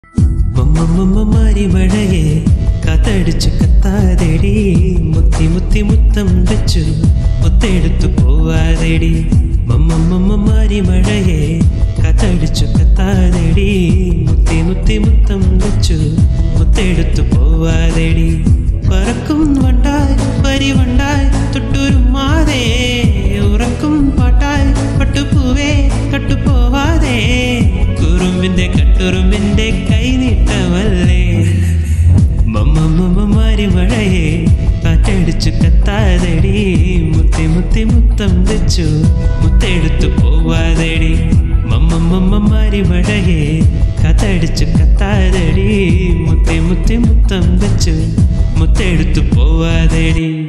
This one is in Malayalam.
മാരി മഴയെ കാത്തടിച്ചു കത്താതെടി മുത്തി മുത്തി മുത്തം വെച്ചു മുത്തെടുത്തു പോവാതെടി മാരി മഴയെ കാത്തടിച്ചു കത്താതെടി മുത്തി മുത്തി മുത്തം വെച്ചു മുത്തെടുത്തു പോവാതെടി പറക്കും വണ്ടായി പരിവണ്ടായി തൊട്ടുരുമാതെ ഉറക്കും പാട്ടായി പട്ടുപൂവേ കട്ടുപോവാതെ കുറുമ്പിന്റെ കട്ടുറുമ്പിന്റെ കൈ നീട്ടമല്ലേ മാരി മഴയെ കാറ്റടിച്ചു കത്താതെടി മുത്തി മുത്തി മുത്തം വെച്ചു മുത്തെടുത്തു പോവാതെടി മാരി മഴയെ കാറ്റടിച്ചു കത്താതെടി മുത്തി മുത്തി മുത്തം വെച്ചു മുത്തെടുത്തു പോവാതെടി.